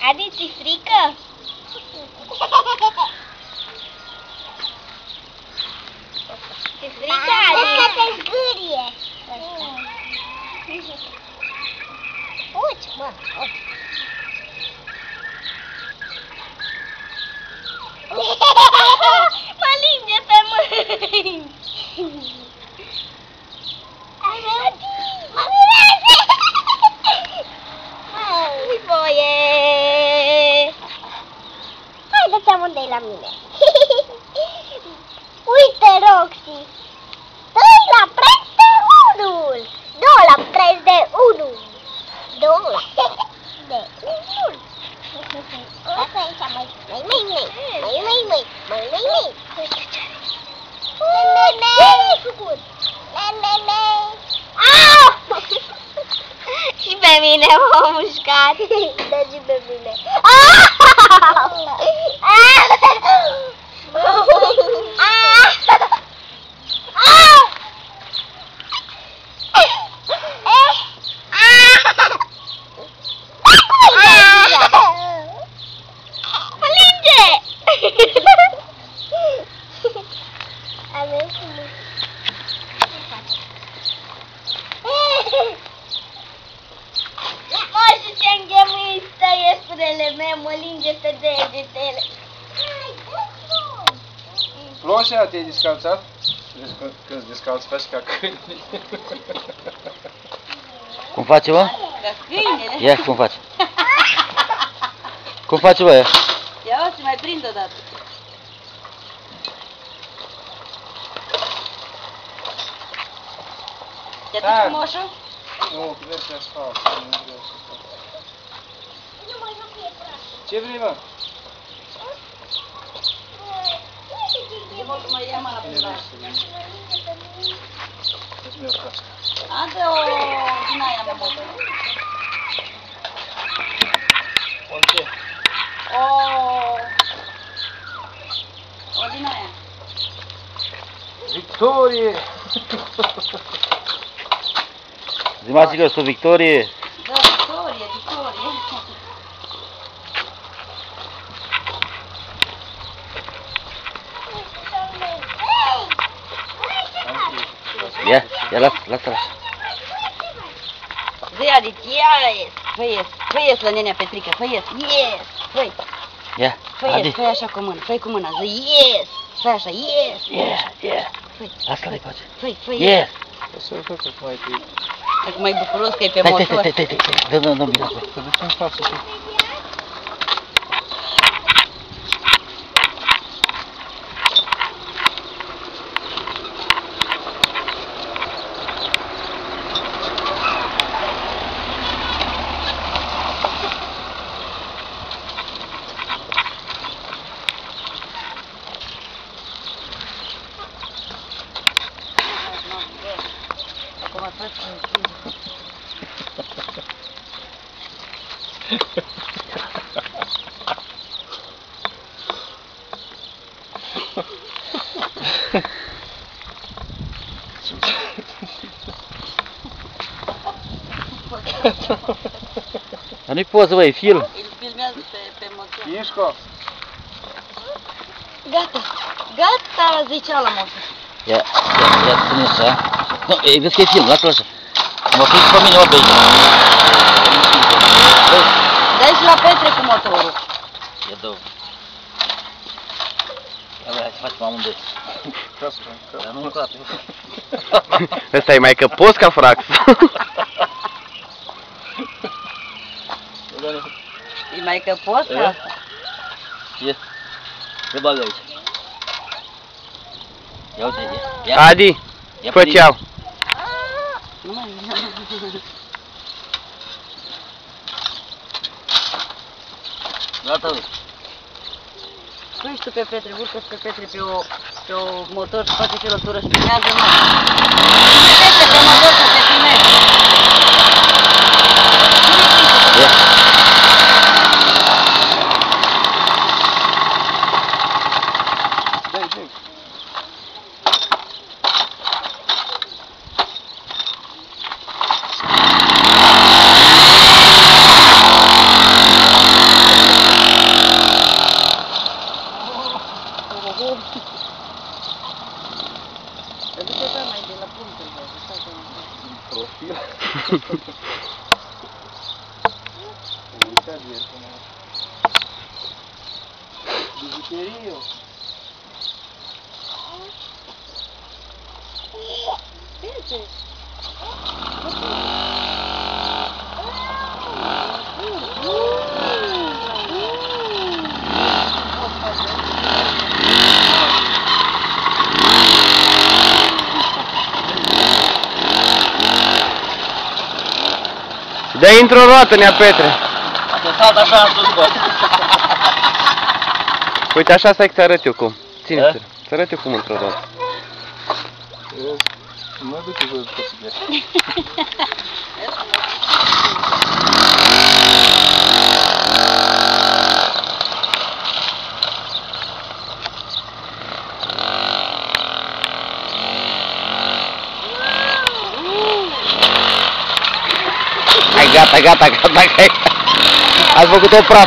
Adi, ți-i frică? Ți-i frică, Adi? Ăsta te zgârie. Uite, mă, uite. Mă linge pe mâini! Nu-i voie! Hai, dă-ți amândoi la mine. Uite, Roxy. 3 la preț de 1. 2 la preț de 1. 2 de 1. Asta aici mai. Și pe mine m-a mușcat. Da, și pe mine. Mă linge! Mă, și ce înghemuită e spurele meu, mă linge pe degetele. Ploșa, te-ai descalțat? Când-ți descalți, faci ca câine. Cum face, mă? Ca câinele. Ia, cum face? Cum face, bă? Ia o să mai prind o dată. Te duci cu moșul? Nu, că vezi asfalt. Ce vrei, mă? E mult mai ia mâna pe mână. Dă-mi o cască. Adă-o din aia, mă, moșul. Orice? O din aia. Victorie! Zi, maților, sunt victorie! Da, victorie, victorie. Ia, ia, lasă. Zi, Adi, fă ies la nenea Petrica, fă ies, fă-i. Ia, Fă Adi. ies, fă așa cu mână, fă-i cu mâna, zi, yes, fă așa, yes. Yeah. Fă-i, Lasă-l-i face. fă-i, Yeah. O să-l fac cum ai fi. Acum e bucuros că e pe Stai, motor. dă, mira. Să ducem în față și... Acum faci Dar nu-i poză, bă, e film. îl filmează pe motor. Mișco! Gata, zicea la motor. Ia, ține așa. Nu, vezi că e film, lasă-l așa. Mă prins pe mine, mă, pe aici. Dai și la Petre cu motorul. Ia dă-o. Ia, hai să facem amândoi. Dar nu toate. Ăsta e mai căpos ca frax. E mai căpos ca asta. Ia, te bagă aici. Ia uite, ia. Adi, fă ceau. Nu mai Gata, bă. Pui tu pe Petre, urcă-ți pe Petre pe o motor și face filotură și filmează-mă. Pe Petre, pe motor să te filmezi. Ia. Dai. Bijuteriu. Dă într-o roată, Nea Petre. Să salt așa în sus, bă. Uite, așa stai că ți arăt eu cum. Ține-te, să arăt eu cum într-o roată. Mă duce voi pe țigare. Hai, gata, gata, gata, gata. Ați făcut-o praf.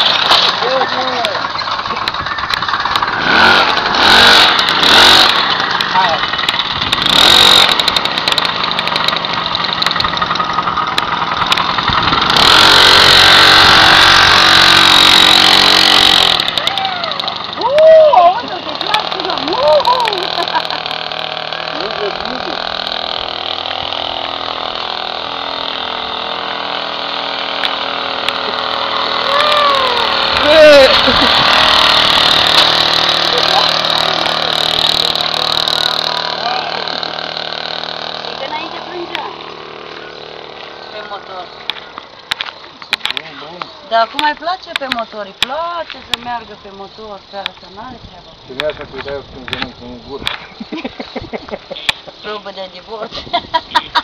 Că înainte plângea pe motor. Dar acum îi place pe motor, îi place să meargă pe motor, pe asta n-are treaba. Te mi așa că îi dai un zănânt în gură. Probă de divorț.